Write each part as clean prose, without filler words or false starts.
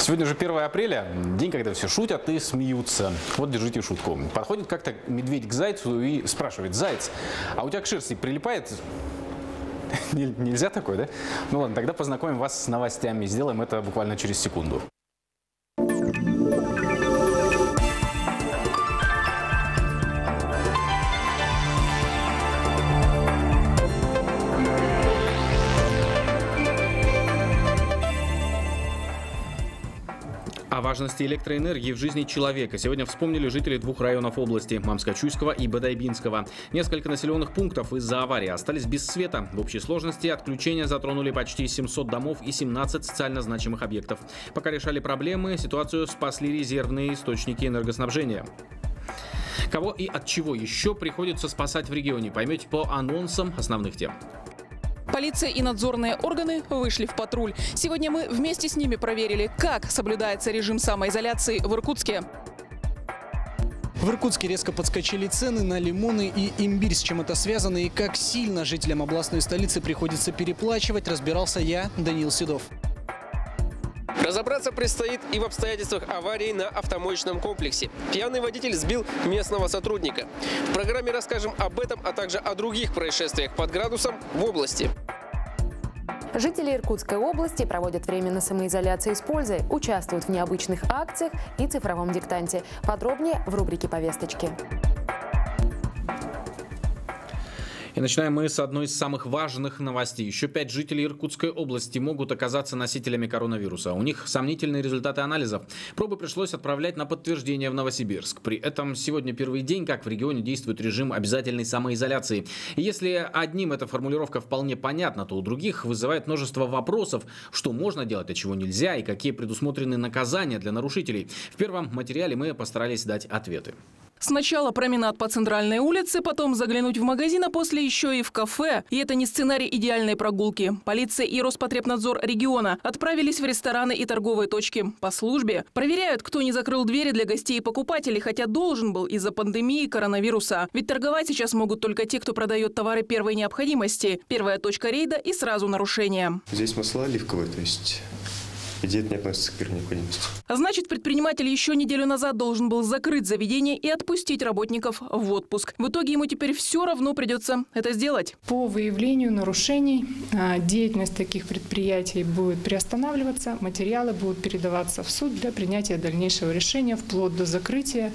Сегодня же 1 апреля, день, когда все шутят и смеются. Вот держите шутку. Подходит как-то медведь к зайцу и спрашивает: заяц, а у тебя к шерсти прилипает? Нельзя такое, да? Ну ладно, тогда познакомим вас с новостями. Сделаем это буквально через секунду. О важности электроэнергии в жизни человека сегодня вспомнили жители двух районов области – Мамскачуйского и Бодайбинского. Несколько населенных пунктов из-за аварии остались без света. В общей сложности отключения затронули почти 700 домов и 17 социально значимых объектов. Пока решали проблемы, ситуацию спасли резервные источники энергоснабжения. Кого и от чего еще приходится спасать в регионе, поймете по анонсам основных тем. Полиция и надзорные органы вышли в патруль. Сегодня мы вместе с ними проверили, как соблюдается режим самоизоляции в Иркутске. В Иркутске резко подскочили цены на лимоны и имбирь. С чем это связано и как сильно жителям областной столицы приходится переплачивать, разбирался я, Даниил Седов. Разобраться предстоит и в обстоятельствах аварии на автомоечном комплексе. Пьяный водитель сбил местного сотрудника. В программе расскажем об этом, а также о других происшествиях под градусом в области. Жители Иркутской области проводят время на самоизоляции с пользой, участвуют в необычных акциях и цифровом диктанте. Подробнее в рубрике «Повесточки». И начинаем мы с одной из самых важных новостей. Еще 5 жителей Иркутской области могут оказаться носителями коронавируса. У них сомнительные результаты анализов. Пробы пришлось отправлять на подтверждение в Новосибирск. При этом сегодня первый день, как в регионе действует режим обязательной самоизоляции. И если одним эта формулировка вполне понятна, то у других вызывает множество вопросов, что можно делать, а чего нельзя, и какие предусмотрены наказания для нарушителей. В первом материале мы постарались дать ответы. Сначала променад по центральной улице, потом заглянуть в магазин, а после еще и в кафе. И это не сценарий идеальной прогулки. Полиция и Роспотребнадзор региона отправились в рестораны и торговые точки по службе. Проверяют, кто не закрыл двери для гостей и покупателей, хотя должен был из-за пандемии коронавируса. Ведь торговать сейчас могут только те, кто продает товары первой необходимости. Первая точка рейда и сразу нарушение. Здесь масло оливковое, то есть... Где это не относится к первой необходимости. А значит, предприниматель еще неделю назад должен был закрыть заведение и отпустить работников в отпуск. В итоге ему теперь все равно придется это сделать. По выявлению нарушений деятельность таких предприятий будет приостанавливаться, материалы будут передаваться в суд для принятия дальнейшего решения вплоть до закрытия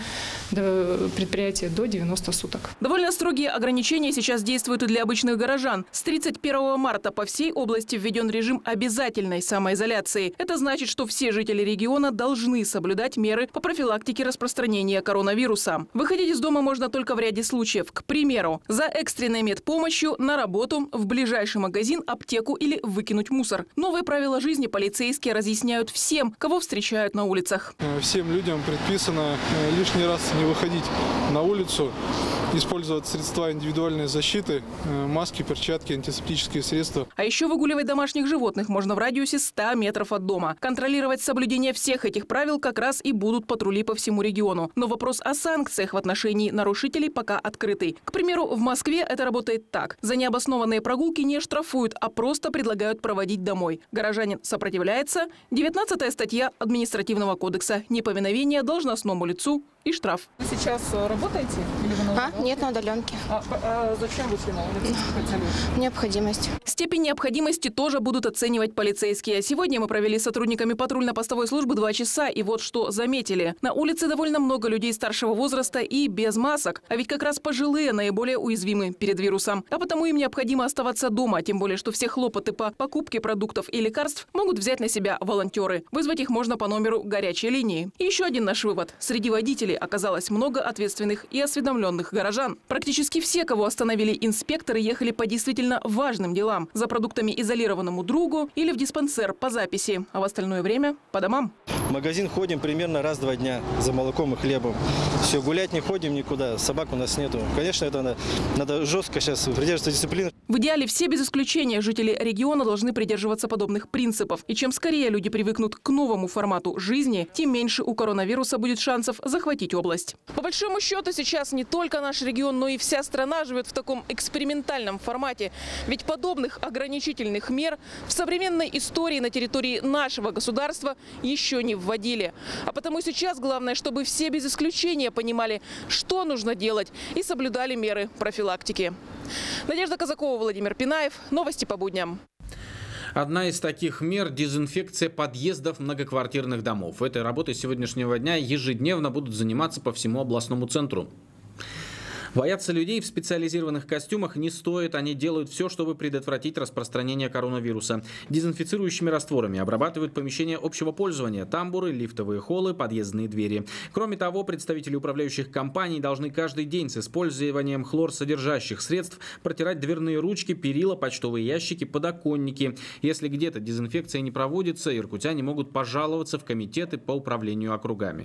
предприятия до 90 суток. Довольно строгие ограничения сейчас действуют и для обычных горожан. С 31 марта по всей области введен режим обязательной самоизоляции. Это значит, что все жители региона должны соблюдать меры по профилактике распространения коронавируса. Выходить из дома можно только в ряде случаев. К примеру, за экстренной медпомощью, на работу, в ближайший магазин, аптеку или выкинуть мусор. Новые правила жизни полицейские разъясняют всем, кого встречают на улицах. Всем людям предписано лишний раз не выходить на улицу, использовать средства индивидуальной защиты, маски, перчатки, антисептические средства. А еще выгуливать домашних животных можно в радиусе 100 метров от дома. Контролировать соблюдение всех этих правил как раз и будут патрули по всему региону. Но вопрос о санкциях в отношении нарушителей пока открытый. К примеру, в Москве это работает так. За необоснованные прогулки не штрафуют, а просто предлагают проводить домой. Горожанин сопротивляется. 19-я статья Административного кодекса. Неповиновение должностному лицу и штраф. Вы сейчас работаете? Или вы на Нет, на удаленке. Зачем вышли на улицу? Необходимость. Степень необходимости тоже будут оценивать полицейские. Сегодня мы провели с сотрудниками патрульно-постовой службы 2 часа. И вот что заметили. На улице довольно много людей старшего возраста и без масок. А ведь как раз пожилые наиболее уязвимы перед вирусом. А потому им необходимо оставаться дома. Тем более, что все хлопоты по покупке продуктов и лекарств могут взять на себя волонтеры. Вызвать их можно по номеру горячей линии. И еще один наш вывод. Среди водителей оказалось много ответственных и осведомленных горожан. Практически все, кого остановили инспекторы, ехали по действительно важным делам. За продуктами изолированному другу или в диспансер по записи. А в остальное время по домам. В магазин ходим примерно раз в 2 дня за молоком и хлебом. Все, гулять не ходим никуда, собак у нас нету. Конечно, это надо жестко сейчас придерживаться дисциплины. В идеале все без исключения жители региона должны придерживаться подобных принципов. И чем скорее люди привыкнут к новому формату жизни, тем меньше у коронавируса будет шансов захватить область. По большому счету сейчас не только наш регион, но и вся страна живет в таком экспериментальном формате. Ведь подобных ограничительных мер в современной истории на территории нашей нашего государства еще не вводили. А потому сейчас главное, чтобы все без исключения понимали, что нужно делать, и соблюдали меры профилактики. Надежда Казакова, Владимир Пинаев. Новости по будням. Одна из таких мер – дезинфекция подъездов многоквартирных домов. Этой работой с сегодняшнего дня ежедневно будут заниматься по всему областному центру. Бояться людей в специализированных костюмах не стоит. Они делают все, чтобы предотвратить распространение коронавируса. Дезинфицирующими растворами обрабатывают помещения общего пользования, тамбуры, лифтовые холлы, подъездные двери. Кроме того, представители управляющих компаний должны каждый день с использованием хлорсодержащих средств протирать дверные ручки, перила, почтовые ящики, подоконники. Если где-то дезинфекция не проводится, иркутяне могут пожаловаться в комитеты по управлению округами.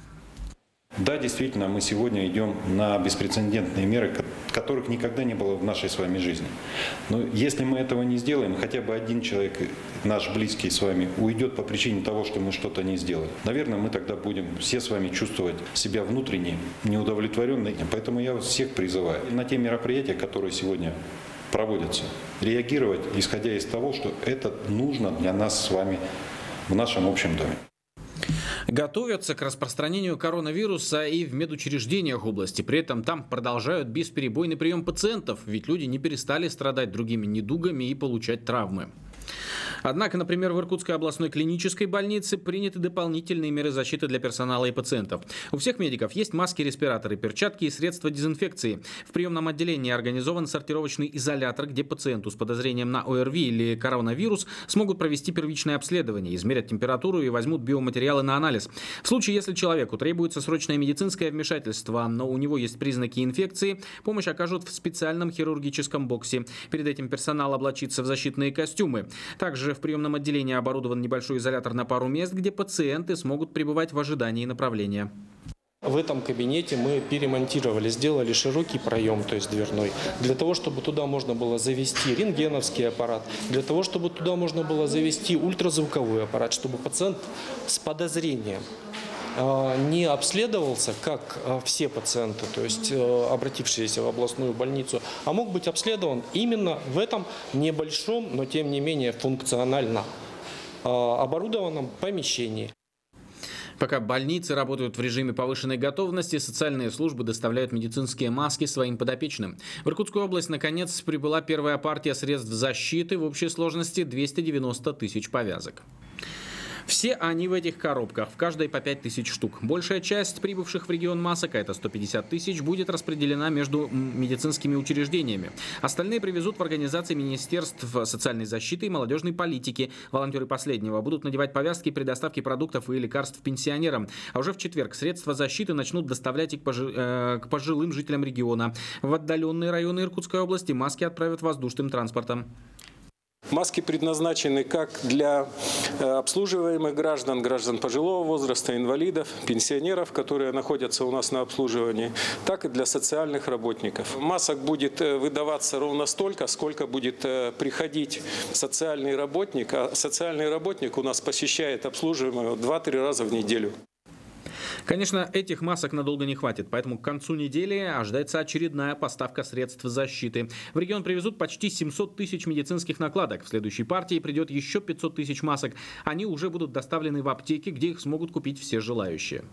Да, действительно, мы сегодня идем на беспрецедентные меры, которых никогда не было в нашей с вами жизни. Но если мы этого не сделаем, хотя бы один человек, наш близкий с вами, уйдет по причине того, что мы что-то не сделали, наверное, мы тогда будем все с вами чувствовать себя внутренне неудовлетворенными. Поэтому я вас всех призываю на те мероприятия, которые сегодня проводятся, реагировать, исходя из того, что это нужно для нас с вами в нашем общем доме. Готовятся к распространению коронавируса и в медучреждениях области. При этом там продолжают бесперебойный прием пациентов, ведь люди не перестали страдать другими недугами и получать травмы. Однако, например, в Иркутской областной клинической больнице приняты дополнительные меры защиты для персонала и пациентов. У всех медиков есть маски, респираторы, перчатки и средства дезинфекции. В приемном отделении организован сортировочный изолятор, где пациенту с подозрением на ОРВИ или коронавирус смогут провести первичное обследование, измерят температуру и возьмут биоматериалы на анализ. В случае, если человеку требуется срочное медицинское вмешательство, но у него есть признаки инфекции, помощь окажут в специальном хирургическом боксе. Перед этим персонал облачится в защитные костюмы. Также в приемном отделении оборудован небольшой изолятор на пару мест, где пациенты смогут пребывать в ожидании направления. В этом кабинете мы перемонтировали, сделали широкий проем, то есть дверной, для того, чтобы туда можно было завести рентгеновский аппарат, для того, чтобы туда можно было завести ультразвуковой аппарат, чтобы пациент с подозрением не обследовался, как все пациенты, то есть обратившиеся в областную больницу, а мог быть обследован именно в этом небольшом, но тем не менее функционально оборудованном помещении. Пока больницы работают в режиме повышенной готовности, социальные службы доставляют медицинские маски своим подопечным. В Иркутскую область, наконец, прибыла первая партия средств защиты в общей сложности 290 тысяч повязок. Все они в этих коробках, в каждой по 5000 штук. Большая часть прибывших в регион масок, а это 150 тысяч, будет распределена между медицинскими учреждениями. Остальные привезут в организации Министерств социальной защиты и молодежной политики. Волонтеры последнего будут надевать повязки при доставке продуктов и лекарств пенсионерам. А уже в четверг средства защиты начнут доставлять и к пожилым жителям региона. В отдаленные районы Иркутской области маски отправят воздушным транспортом. Маски предназначены как для обслуживаемых граждан, граждан пожилого возраста, инвалидов, пенсионеров, которые находятся у нас на обслуживании, так и для социальных работников. Масок будет выдаваться ровно столько, сколько будет приходить социальный работник, а социальный работник у нас посещает обслуживаемого 2-3 раза в неделю. Конечно, этих масок надолго не хватит, поэтому к концу недели ожидается очередная поставка средств защиты. В регион привезут почти 700 тысяч медицинских накладок. В следующей партии придет еще 500 тысяч масок. Они уже будут доставлены в аптеки, где их смогут купить все желающие.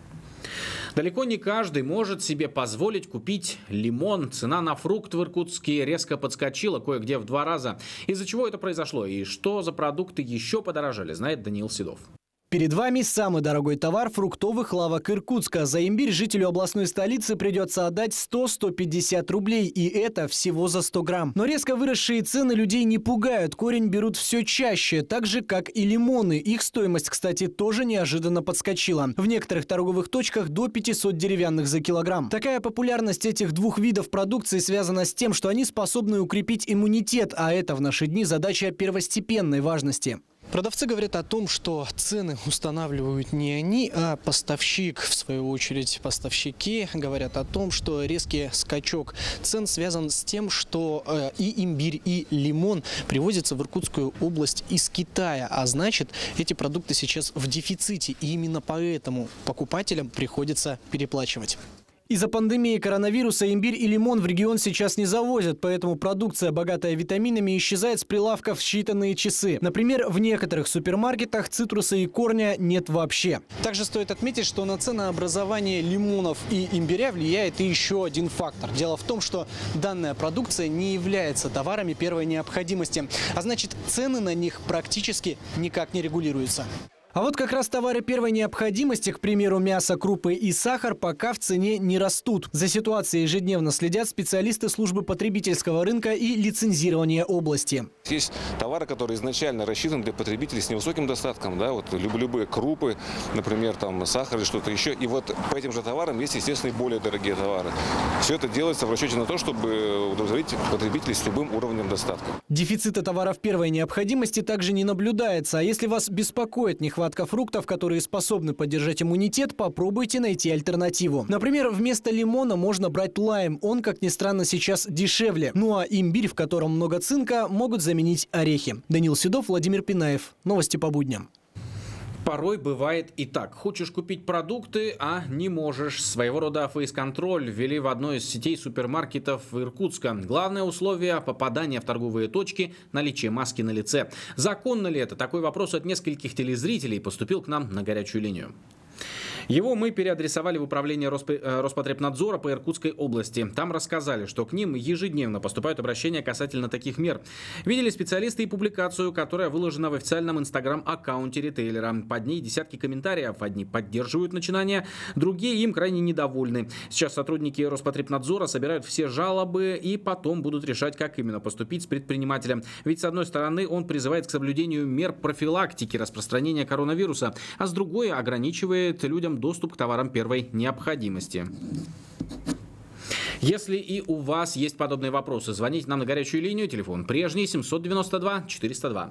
Далеко не каждый может себе позволить купить лимон. Цена на фрукт в Иркутске резко подскочила, кое-где в 2 раза. Из-за чего это произошло и что за продукты еще подорожали, знает Даниил Седов. Перед вами самый дорогой товар фруктовых лавок Иркутска. За имбирь жителю областной столицы придется отдать 100-150 рублей. И это всего за 100 грамм. Но резко выросшие цены людей не пугают. Корень берут все чаще, так же, как и лимоны. Их стоимость, кстати, тоже неожиданно подскочила. В некоторых торговых точках до 500 деревянных за килограмм. Такая популярность этих двух видов продукции связана с тем, что они способны укрепить иммунитет. А это в наши дни задача первостепенной важности. Продавцы говорят о том, что цены устанавливают не они, а поставщик. В свою очередь, поставщики говорят о том, что резкий скачок цен связан с тем, что и имбирь, и лимон привозятся в Иркутскую область из Китая. А значит, эти продукты сейчас в дефиците. И именно поэтому покупателям приходится переплачивать. Из-за пандемии коронавируса имбирь и лимон в регион сейчас не завозят, поэтому продукция, богатая витаминами, исчезает с прилавков в считанные часы. Например, в некоторых супермаркетах цитруса и корня нет вообще. Также стоит отметить, что на ценообразование лимонов и имбиря влияет и еще один фактор. Дело в том, что данная продукция не является товарами первой необходимости, а значит, цены на них практически никак не регулируются. А вот как раз товары первой необходимости, к примеру, мясо, крупы и сахар, пока в цене не растут. За ситуацией ежедневно следят специалисты службы потребительского рынка и лицензирования области. Есть товары, которые изначально рассчитаны для потребителей с невысоким достатком, да, вот любые крупы, например, там сахар или что-то еще. И вот по этим же товарам есть, естественно, и более дорогие товары. Все это делается в расчете на то, чтобы удовлетворить потребителей с любым уровнем достатка. Дефицита товаров первой необходимости также не наблюдается. А если вас беспокоит нехватка фруктов, которые способны поддержать иммунитет, попробуйте найти альтернативу. Например, вместо лимона можно брать лайм. Он, как ни странно, сейчас дешевле. Ну а имбирь, в котором много цинка, могут заменить орехи. Данил Седов, Владимир Пинаев. Новости по будням. Порой бывает и так. Хочешь купить продукты, а не можешь. Своего рода фейс-контроль ввели в одной из сетей супермаркетов Иркутска. Главное условие попадания в торговые точки – наличие маски на лице. Законно ли это? Такой вопрос от нескольких телезрителей поступил к нам на горячую линию. Его мы переадресовали в управление Роспотребнадзора по Иркутской области. Там рассказали, что к ним ежедневно поступают обращения касательно таких мер. Видели специалисты и публикацию, которая выложена в официальном инстаграм-аккаунте ритейлера. Под ней десятки комментариев. Одни поддерживают начинание, другие им крайне недовольны. Сейчас сотрудники Роспотребнадзора собирают все жалобы и потом будут решать, как именно поступить с предпринимателем. Ведь с одной стороны он призывает к соблюдению мер профилактики распространения коронавируса, а с другой ограничивает людям доступ к товарам первой необходимости. Если и у вас есть подобные вопросы, звоните нам на горячую линию. Телефон прежний 792 402.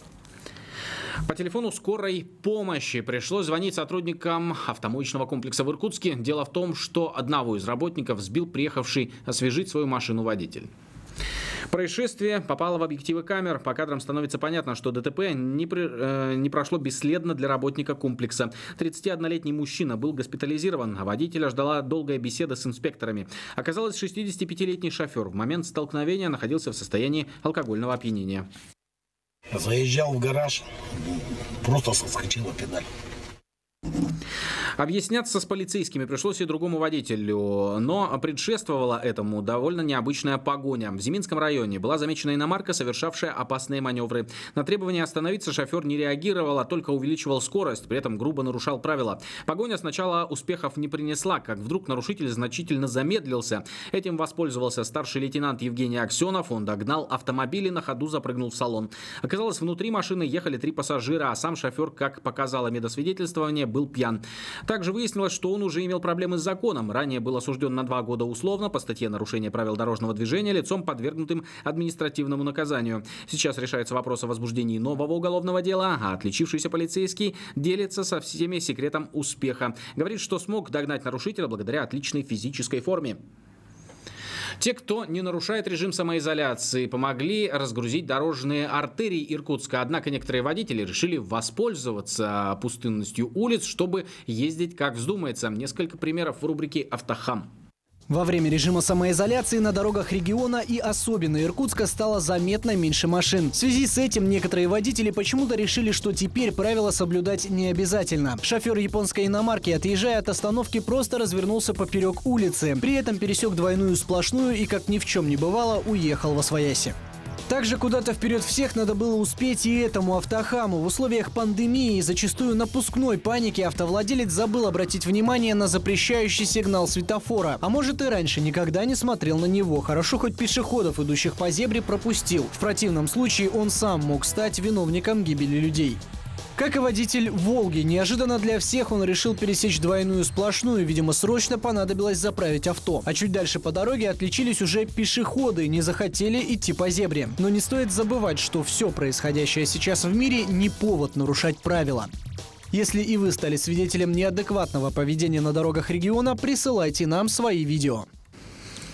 По телефону скорой помощи пришлось звонить сотрудникам автомоечного комплекса в Иркутске. Дело в том, что одного из работников сбил приехавший освежить свою машину водитель. Происшествие попало в объективы камер. По кадрам становится понятно, что ДТП не прошло бесследно для работника комплекса. 31-летний мужчина был госпитализирован, а водителя ждала долгая беседа с инспекторами. Оказалось, 65-летний шофер в момент столкновения находился в состоянии алкогольного опьянения. Заезжал в гараж, просто соскочила педаль. Объясняться с полицейскими пришлось и другому водителю, но предшествовала этому довольно необычная погоня. В Зиминском районе была замечена иномарка, совершавшая опасные маневры. На требование остановиться шофер не реагировал, а только увеличивал скорость, при этом грубо нарушал правила. Погоня сначала успехов не принесла, как вдруг нарушитель значительно замедлился. Этим воспользовался старший лейтенант Евгений Аксенов. Он догнал автомобиль и на ходу запрыгнул в салон. Оказалось, внутри машины ехали 3 пассажира, а сам шофер, как показало медосвидетельствование, был пьян. Также выяснилось, что он уже имел проблемы с законом. Ранее был осужден на 2 года условно по статье «Нарушение правил дорожного движения» лицом, подвергнутым административному наказанию. Сейчас решается вопрос о возбуждении нового уголовного дела, а отличившийся полицейский делится со всеми секретом успеха. Говорит, что смог догнать нарушителя благодаря отличной физической форме. Те, кто не нарушает режим самоизоляции, помогли разгрузить дорожные артерии Иркутска. Однако некоторые водители решили воспользоваться пустынностью улиц, чтобы ездить как вздумается. Несколько примеров в рубрике «Автохам». Во время режима самоизоляции на дорогах региона и особенно Иркутска стало заметно меньше машин. В связи с этим некоторые водители почему-то решили, что теперь правила соблюдать не обязательно. Шофер японской иномарки, отъезжая от остановки, просто развернулся поперек улицы. При этом пересек двойную сплошную и, как ни в чем не бывало, уехал восвояси. Также куда-то вперед всех надо было успеть и этому автохаму. В условиях пандемии и зачастую напускной паники автовладелец забыл обратить внимание на запрещающий сигнал светофора. А может и раньше никогда не смотрел на него. Хорошо хоть пешеходов, идущих по зебре, пропустил. В противном случае он сам мог стать виновником гибели людей. Как и водитель «Волги», неожиданно для всех он решил пересечь двойную сплошную. Видимо, срочно понадобилось заправить авто. А чуть дальше по дороге отличились уже пешеходы, не захотели идти по зебре. Но не стоит забывать, что все происходящее сейчас в мире не повод нарушать правила. Если и вы стали свидетелем неадекватного поведения на дорогах региона, присылайте нам свои видео.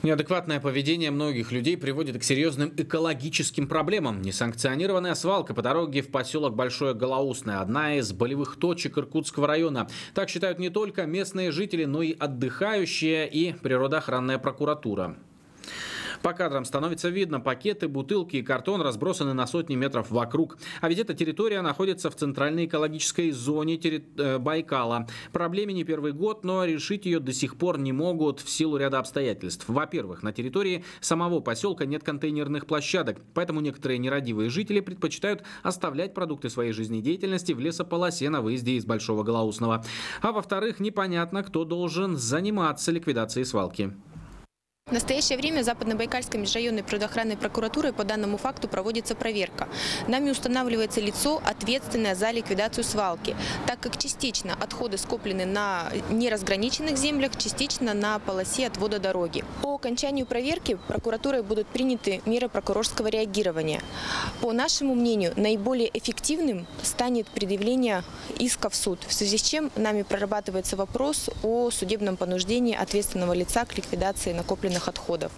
Неадекватное поведение многих людей приводит к серьезным экологическим проблемам. Несанкционированная свалка по дороге в поселок Большое Голоусное – одна из болевых точек Иркутского района. Так считают не только местные жители, но и отдыхающие и природоохранная прокуратура. По кадрам становится видно, пакеты, бутылки и картон разбросаны на сотни метров вокруг. А ведь эта территория находится в центральной экологической зоне Байкала. Проблеме не первый год, но решить ее до сих пор не могут в силу ряда обстоятельств. Во-первых, на территории самого поселка нет контейнерных площадок, поэтому некоторые нерадивые жители предпочитают оставлять продукты своей жизнедеятельности в лесополосе на выезде из Большого Голоусного. А во-вторых, непонятно, кто должен заниматься ликвидацией свалки. В настоящее время Западно-Байкальской межрайонной природоохранной прокуратурой по данному факту проводится проверка. Нами устанавливается лицо, ответственное за ликвидацию свалки, так как частично отходы скоплены на неразграниченных землях, частично на полосе отвода дороги. По окончанию проверки прокуратурой будут приняты меры прокурорского реагирования. По нашему мнению, наиболее эффективным станет предъявление иска в суд, в связи с чем нами прорабатывается вопрос о судебном понуждении ответственного лица к ликвидации накопленных отходов.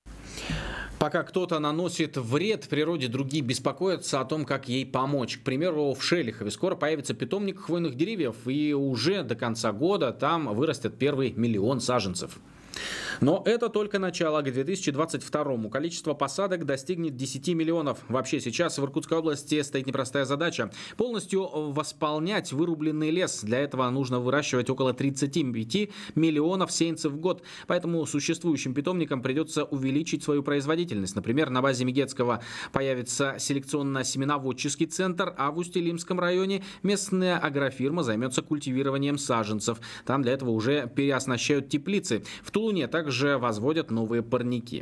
Пока кто-то наносит вред природе, другие беспокоятся о том, как ей помочь. К примеру, в Шелихове скоро появится питомник хвойных деревьев, и уже до конца года там вырастет первый 1 миллион саженцев. Но это только начало. К 2022-му количество посадок достигнет 10 миллионов. Вообще сейчас в Иркутской области стоит непростая задача – полностью восполнять вырубленный лес. Для этого нужно выращивать около 35 миллионов сеянцев в год. Поэтому существующим питомникам придется увеличить свою производительность. Например, на базе Мегецкого появится селекционно-семеноводческий центр, а в Усть-Илимском районе местная агрофирма займется культивированием саженцев. Там для этого уже переоснащают теплицы. В Тулуне также возводят новые парники.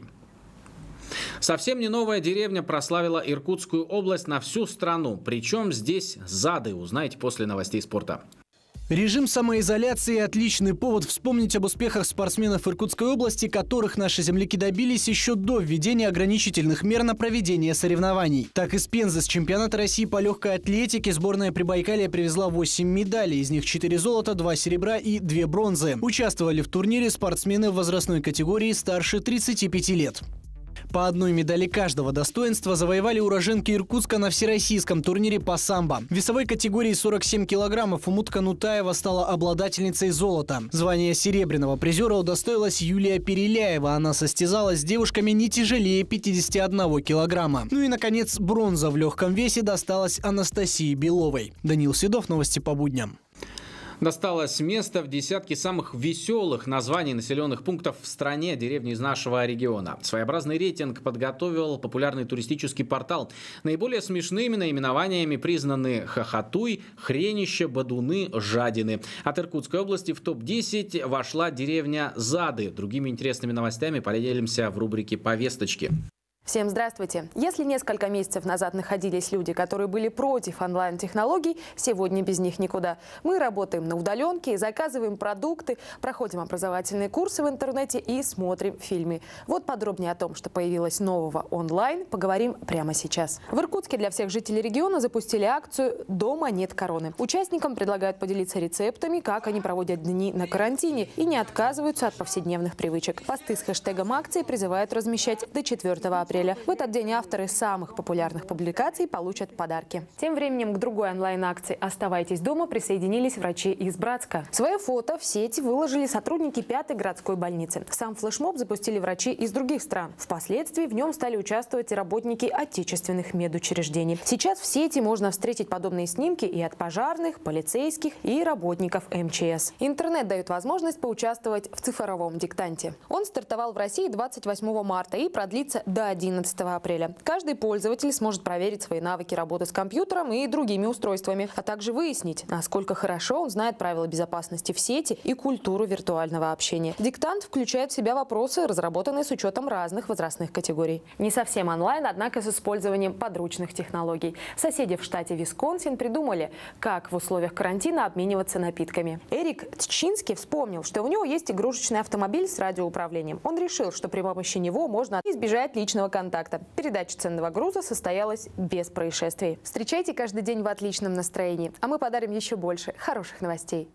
Совсем не новая деревня прославила Иркутскую область на всю страну. Причем здесь Зады, узнаете после новостей спорта. Режим самоизоляции – отличный повод вспомнить об успехах спортсменов Иркутской области, которых наши земляки добились еще до введения ограничительных мер на проведение соревнований. Так, из Пензы с чемпионата России по легкой атлетике сборная Прибайкалья привезла 8 медалей, из них 4 золота, 2 серебра и 2 бронзы. Участвовали в турнире спортсмены в возрастной категории старше 35 лет. По одной медали каждого достоинства завоевали уроженки Иркутска на всероссийском турнире по самбо. В весовой категории 47 килограммов Умутка Нутаева стала обладательницей золота. Звание серебряного призера удостоилась Юлия Переляева. Она состязалась с девушками не тяжелее 51 килограмма. Ну и, наконец, бронза в легком весе досталась Анастасии Беловой. Даниил Седов, новости по будням. Досталось место в десятке самых веселых названий населенных пунктов в стране, деревни из нашего региона. Своеобразный рейтинг подготовил популярный туристический портал. Наиболее смешными наименованиями признаны Хохотуй, Хренище, Бадуны, Жадины. От Иркутской области в топ-10 вошла деревня Зады. Другими интересными новостями поделимся в рубрике «Повесточки». Всем здравствуйте! Если несколько месяцев назад находились люди, которые были против онлайн-технологий, сегодня без них никуда. Мы работаем на удаленке, заказываем продукты, проходим образовательные курсы в интернете и смотрим фильмы. Вот подробнее о том, что появилось нового онлайн, поговорим прямо сейчас. В Иркутске для всех жителей региона запустили акцию «Дома нет короны». Участникам предлагают поделиться рецептами, как они проводят дни на карантине и не отказываются от повседневных привычек. Посты с хэштегом акции призывают размещать до 4 апреля. В этот день авторы самых популярных публикаций получат подарки. Тем временем к другой онлайн-акции «Оставайтесь дома» присоединились врачи из Братска. Свое фото в сети выложили сотрудники 5-й городской больницы. Сам флешмоб запустили врачи из других стран. Впоследствии в нем стали участвовать и работники отечественных медучреждений. Сейчас в сети можно встретить подобные снимки и от пожарных, полицейских и работников МЧС. Интернет дает возможность поучаствовать в цифровом диктанте. Он стартовал в России 28 марта и продлится до 11 апреля. Каждый пользователь сможет проверить свои навыки работы с компьютером и другими устройствами, а также выяснить, насколько хорошо он знает правила безопасности в сети и культуру виртуального общения. Диктант включает в себя вопросы, разработанные с учетом разных возрастных категорий. Не совсем онлайн, однако с использованием подручных технологий. Соседи в штате Висконсин придумали, как в условиях карантина обмениваться напитками. Эрик Тчинский вспомнил, что у него есть игрушечный автомобиль с радиоуправлением. Он решил, что при помощи него можно избежать личного контакта. Передача ценного груза состоялась без происшествий. Встречайте каждый день в отличном настроении, а мы подарим еще больше хороших новостей.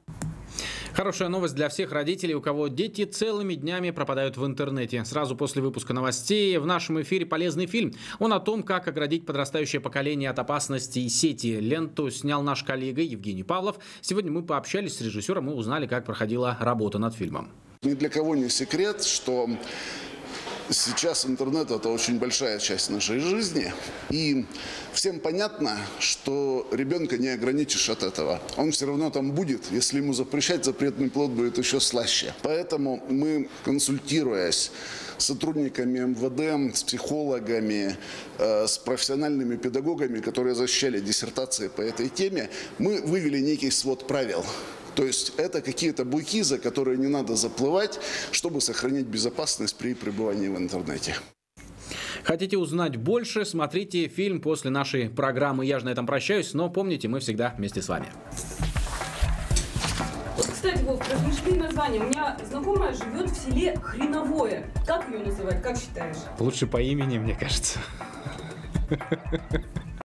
Хорошая новость для всех родителей, у кого дети целыми днями пропадают в интернете. Сразу после выпуска новостей в нашем эфире полезный фильм. Он о том, как оградить подрастающее поколение от опасностей сети. Ленту снял наш коллега Евгений Павлов. Сегодня мы пообщались с режиссером и узнали, как проходила работа над фильмом. Ни для кого не секрет, что сейчас интернет – это очень большая часть нашей жизни. И всем понятно, что ребенка не ограничишь от этого. Он все равно там будет. Если ему запрещать, запретный плод будет еще слаще. Поэтому мы, консультируясь с сотрудниками МВД, с психологами, с профессиональными педагогами, которые защищали диссертации по этой теме, мы вывели некий свод правил. То есть это какие-то буйки, за которые не надо заплывать, чтобы сохранить безопасность при пребывании в интернете. Хотите узнать больше? Смотрите фильм после нашей программы. Я же на этом прощаюсь, но помните, мы всегда вместе с вами. Кстати, Вов, размышли название. У меня знакомая живет в селе Хреновое. Как ее называть? Как считаешь? Лучше по имени, мне кажется.